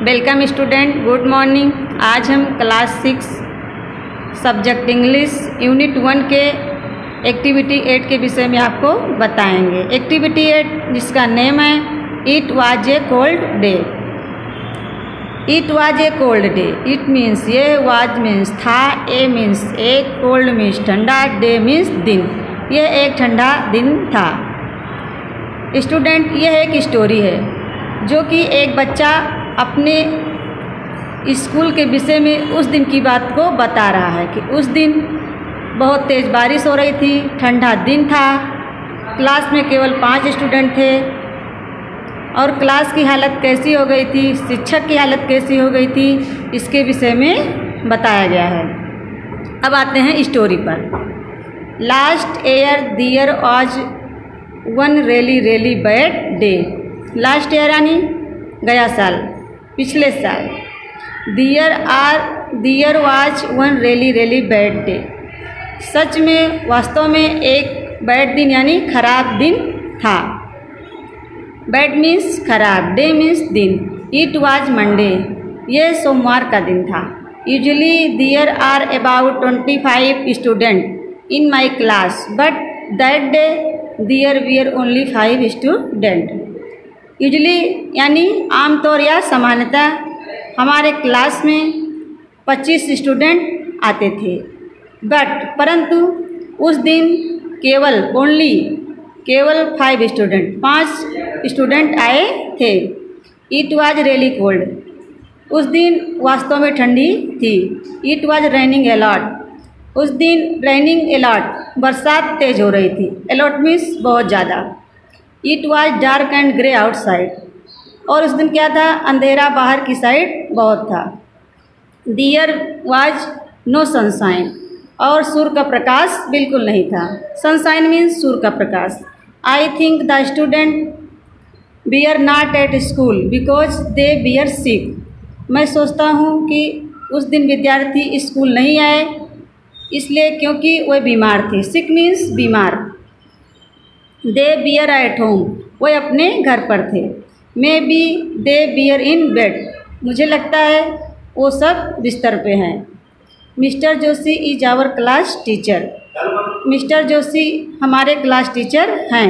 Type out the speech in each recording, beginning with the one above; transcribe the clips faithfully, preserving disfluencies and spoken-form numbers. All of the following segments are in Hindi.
Welcome student, good morning. आज हम class six subject English unit one के एक्टिविटी एट के विषय में आपको बताएंगे। एक्टिविटी एट जिसका नेम है it was a cold day. It was a cold day, it means ये, वाज मीन्स था, ए मीन्स एक, कोल्ड मीन्स ठंडा, डे मीन्स दिन। ये एक ठंडा दिन था। स्टूडेंट, यह एक स्टोरी है जो कि एक बच्चा अपने स्कूल के विषय में उस दिन की बात को बता रहा है कि उस दिन बहुत तेज़ बारिश हो रही थी, ठंडा दिन था, क्लास में केवल पाँच स्टूडेंट थे और क्लास की हालत कैसी हो गई थी, शिक्षक की हालत कैसी हो गई थी, इसके विषय में बताया गया है। अब आते हैं स्टोरी पर। Last year there was one really really bad day. Last year यानी गया साल, पिछले साल। There are there was one really really bad day. सच में, वास्तव में एक बैड दिन यानी खराब दिन था। बैड मीन्स खराब, डे मीन्स दिन। इट वाज मंडे, ये सोमवार का दिन था। Usually there are about twenty five student in my class, but that day there were only five student. Usually यानी आमतौर या सामान्यतः हमारे क्लास में पच्चीस स्टूडेंट आते थे, बट परंतु उस दिन केवल ओनली केवल फाइव स्टूडेंट पाँच स्टूडेंट आए थे। इट वाज रियली कोल्ड, उस दिन वास्तव में ठंडी थी। इट वाज रेनिंग अलॉट, उस दिन रेनिंग अलॉट, बरसात तेज हो रही थी। अलॉट मीन्स बहुत ज़्यादा। It was dark and grey outside, और उस दिन क्या था, अंधेरा बाहर की साइड बहुत था। दियर वाज नो सनशाइन, और सूर्य का प्रकाश बिल्कुल नहीं था। सनशाइन मीन्स सूर्य का प्रकाश। I think the student were not at school because they were sick. मैं सोचता हूँ कि उस दिन विद्यार्थी स्कूल नहीं आए इसलिए क्योंकि वे बीमार थे। सिक मीन्स बीमार। दे बियर एट होम, वे अपने घर पर थे। May be they were in bed, मुझे लगता है वो सब बिस्तर पे हैं। Mister Joshi is our class teacher, mister Joshi हमारे क्लास टीचर हैं।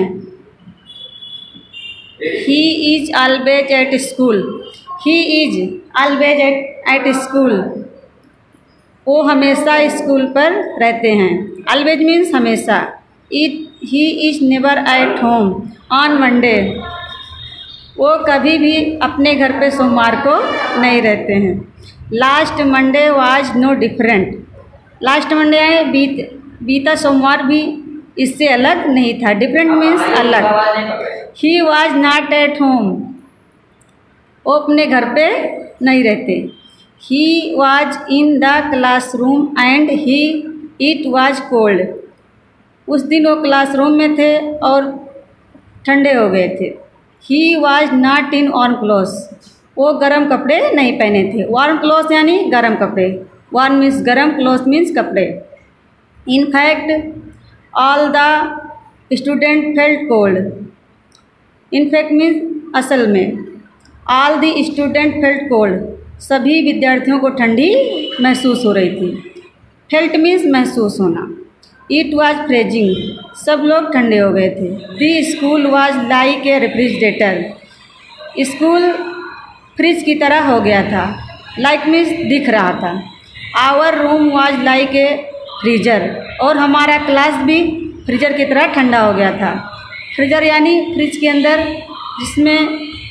He is always at school, he is always at at school, वो हमेशा स्कूल पर रहते हैं। ऑलवेज मीन्स हमेशा। It he is never at home on Monday, वो कभी भी अपने घर पे सोमवार को नहीं रहते हैं। Last Monday was no different, last Monday आए बीत बीता सोमवार भी इससे अलग नहीं था। डिफरेंट मीन्स अलग। He was not at home, वो अपने घर पे नहीं रहते। He was in the classroom and he it was cold, उस दिन वो क्लासरूम में थे और ठंडे हो गए थे। He was not in warm clothes, वो गर्म कपड़े नहीं पहने थे। वार्म क्लोथ्स यानी गर्म कपड़े। वार्म मीन्स गर्म, क्लोथ मीन्स कपड़े। In fact all the student felt cold, in fact means असल में। All the student felt cold, सभी विद्यार्थियों को ठंडी महसूस हो रही थी। फेल्ट मीन्स महसूस होना। इट वाज फ्रीजिंग, सब लोग ठंडे हो गए थे। The school was like a refrigerator, school fridge की तरह हो गया था। लाइक मीन्स दिख रहा था। Our room was like a freezer, और हमारा क्लास भी फ्रीजर की तरह ठंडा हो गया था। फ्रीजर यानी फ्रिज के अंदर जिसमें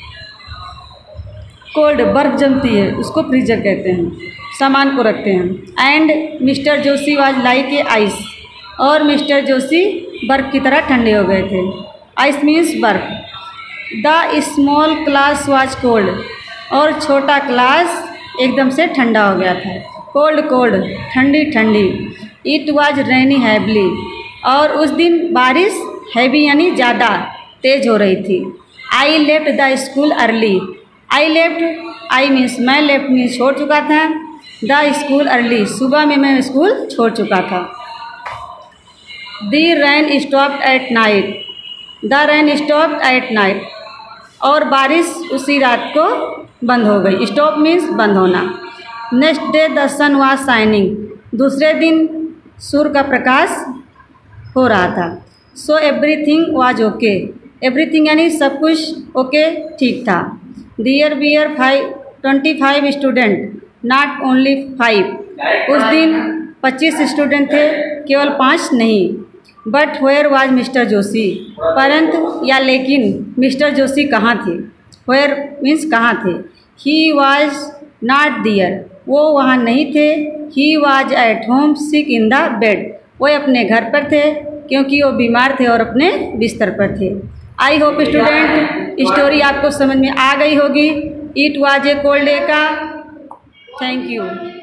कोल्ड बर्फ जमती है उसको फ्रीजर कहते हैं, सामान को रखते हैं। And mister Joshi was like a ice, और मिस्टर जोशी बर्फ़ की तरह ठंडे हो गए थे। आइस मीन्स बर्फ़। The small class was cold, और छोटा क्लास एकदम से ठंडा हो गया था। कोल्ड कोल्ड, ठंडी ठंडी। इट वाज रेनी हैवली, और उस दिन बारिश हैवी यानी ज़्यादा तेज़ हो रही थी। I left the school early, I left, I means मैं, लेफ्ट मीन्स छोड़ चुका था। द स्कूल अर्ली, सुबह में मैं स्कूल छोड़ चुका था। The rain stopped at night, the rain stopped at night, और बारिश उसी रात को बंद हो गई। स्टॉप मीन्स बंद होना। Next day the sun was shining, दूसरे दिन सूर्य का प्रकाश हो रहा था। So everything was okay, everything यानी सब कुछ ओके ठीक था। There were five twenty five student not only five, उस दिन पच्चीस स्टूडेंट थे, केवल पाँच नहीं। But where was mister Joshi, परंतु या लेकिन मिस्टर जोशी कहाँ थे। वेयर मीन्स कहाँ थे। ही वाज नॉट दियर, वो वहाँ नहीं थे। He was at home sick in the bed, वो अपने घर पर थे क्योंकि वो बीमार थे और अपने बिस्तर पर थे। आई होप स्टूडेंट स्टोरी आपको समझ में आ गई होगी। It was a cold day का। Thank you.